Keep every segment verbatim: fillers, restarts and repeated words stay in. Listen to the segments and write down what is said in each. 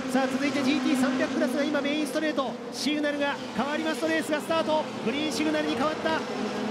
さあ続いて ジーティーさんびゃく クラスが今メインストレート、シグナルが変わりますとレースがスタート。グリーンシグナルに変わった。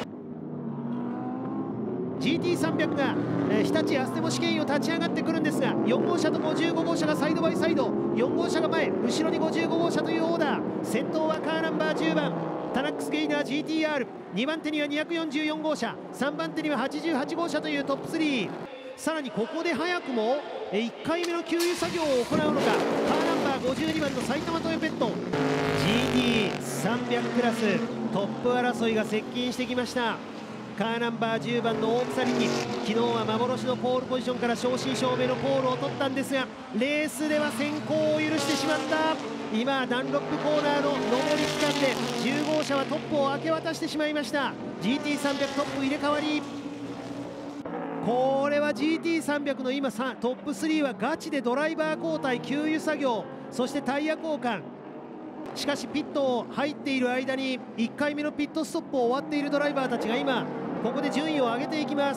ジーティーさんびゃく が、えー、日立アステモ試験員を立ち上がってくるんですが、よん号車とごじゅうご号車がサイドバイサイド、よん号車が前、後ろにごじゅうご号車というオーダー。先頭はカーナンバーじゅうばんタナックスゲイナー ジーティーアール、にばん手にはにひゃくよんじゅうよん号車、さんばん手にははちじゅうはち号車というトップスリー。さらにここで早くもいっかいめの給油作業を行うのか、カーナンバーごじゅうにばんの埼玉トヨペット。 ジーティーさんびゃく クラストップ争いが接近してきました。カーナンバーじゅうばんの大草力、昨日は幻のポールポジションから正真正銘のポールを取ったんですが、レースでは先行を許してしまった。今ダンロップコーナーの上り区間でじゅう号車はトップを明け渡してしまいました。 ジーティーさんびゃく トップ入れ替わり。これは ジーティーさんびゃく の今トップスリーはガチでドライバー交代、給油作業、そしてタイヤ交換。しかしピット入っている間にいっかいめのピットストップを終わっているドライバーたちが今ここで順位を上げていきます。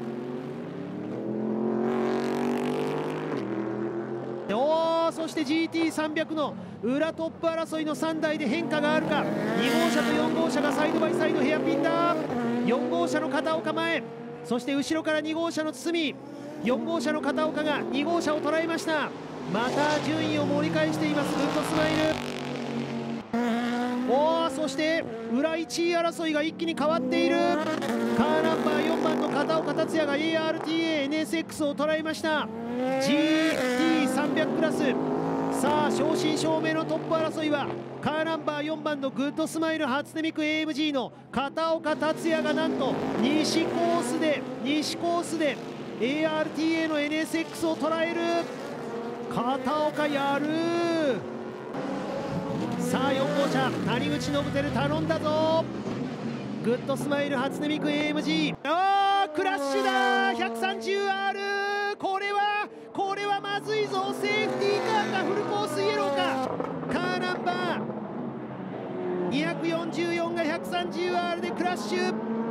おー、そして ジーティーさんびゃく の裏トップ争いのさんだいで変化があるか。に号車とよん号車がサイドバイサイドヘアピンだ。よん号車の片岡前、そして後ろからに号車の堤、よん号車の片岡がに号車を捉えました。また順位を盛り返していますグッドスマイル。おー、そして裏いちい争いが一気に変わっている。カーナンバーよんばんの片岡達也が エーアールティーエーエヌエスエックス を捉えました。 ジーティーさんびゃく クラス、さあ正真正銘のトップ争いはカーナンバーよんばんのグッドスマイル初音ミク エーエムジー の片岡達也がなんと西コースで西コースで エーアールティーエー の エヌエスエックス を捉える。片岡やる。さあよん号車谷口信輝頼んだぞ。グッドスマイル初音ミク エーエムジー、 あークラッシュだ ひゃくさんじゅうアール。 これはこれはまずいぞ。セーフティーカーかフルコースイエローか。カーナンバーにひゃくよんじゅうよんが ひゃくさんじゅうアール でクラッシュ。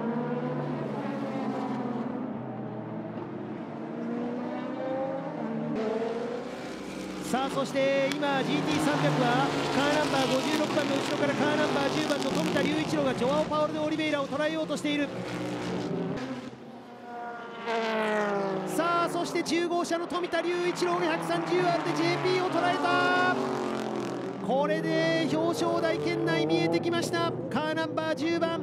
さあそして今 ジーティーさんびゃく はカーナンバーごじゅうろくばんの後ろからカーナンバーじゅうばんの富田隆一郎がジョアオ・パオル・でオリベイラを捉えようとしている。さあそしてじゅう号車の富田隆一郎が ひゃくさんじゅうアール で ジェーピー を捉えた。これで表彰台圏内見えてきました。カーナンバーじゅうばん。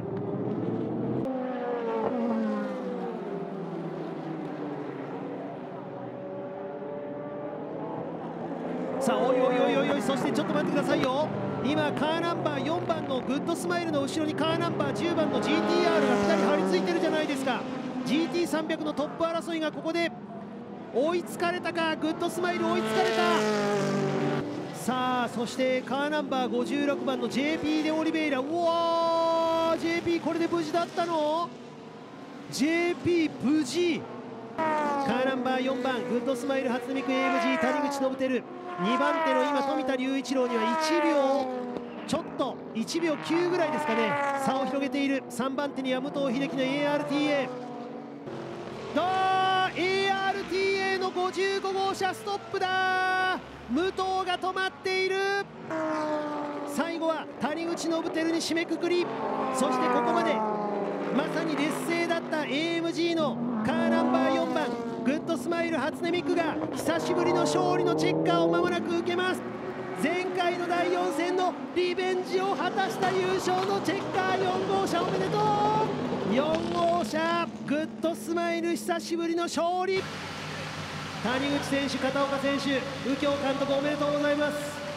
さあおいおいおいおいおい、そしてちょっと待ってくださいよ。今カーナンバーよんばんのグッドスマイルの後ろにカーナンバーじゅうばんの ジーティーアール がふたり張り付いてるじゃないですか。 ジーティーさんびゃく のトップ争いがここで追いつかれたか。グッドスマイル追いつかれた。さあそしてカーナンバーごじゅうろくばんの ジェーピー でオリベイラ。うわー ジェーピー これで無事だったの。 ジェーピー 無事。カーナンバーよんばんグッドスマイル初音ミク エーエムジー 谷口信輝、にばん手の今富田隆一郎にはいちびょうちょっといちびょうきゅうぐらいですかね、差を広げている。さんばん手には武藤秀樹の エーアールティーエー。 あー エーアールティーエー のごじゅうご号車ストップだ。武藤が止まっている。最後は谷口信輝に締めくくり。そしてここまでまさに劣勢だった エーエムジー のカーナンバーよんばんグッドスマイル初音ミクが久しぶりの勝利のチェッカーを間もなく受けます。前回のだいよん戦のリベンジを果たした優勝のチェッカーよん号車おめでとう。よん号車グッドスマイル久しぶりの勝利。谷口選手、片岡選手、右京監督おめでとうございます。